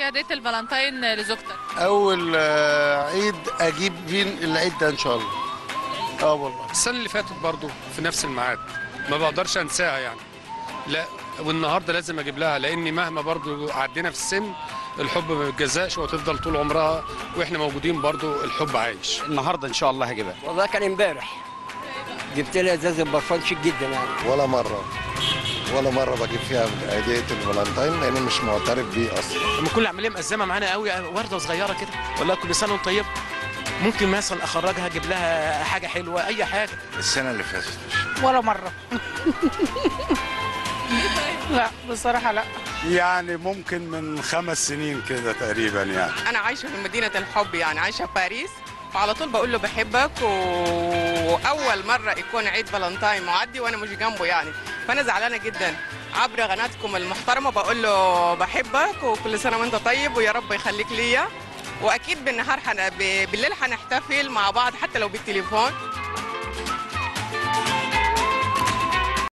فيه هديه الفالنتين لزوجتك؟ اول عيد اجيب فين العيد ده ان شاء الله. والله السنه اللي فاتت برضو في نفس الميعاد، ما بقدرش انساها يعني. لا، والنهارده لازم اجيب لها، لاني مهما برضو عدينا في السن الحب ما بيتجزاش وتفضل طول عمرها، واحنا موجودين برضو الحب عايش. النهارده ان شاء الله هجيبها. والله كان امبارح جبت لها ازازه برفان شيك جدا يعني. ولا مره بجيب فيها هديه الفالنتين لاني مش معترف بيه اصلا. لما كل عمليه مأزمه معانا قوي، ورده صغيره كده، ولا كل سنه وانت طيب. ممكن مثلا اخرجها اجيب لها حاجه حلوه، اي حاجه. السنه اللي فاتت ولا مره. لا بصراحه لا. يعني ممكن من 5 سنين كده تقريبا يعني. انا عايشه في مدينه الحب، يعني عايشه في باريس، فعلى طول بقول له بحبك، واول مره يكون عيد فالنتاين معدي وانا مش جنبه يعني، فانا زعلانه جدا. عبر قناتكم المحترمه بقول له بحبك وكل سنه وانت طيب ويا رب يخليك ليا، واكيد بالنهار بالليل هنحتفل مع بعض حتى لو بالتليفون.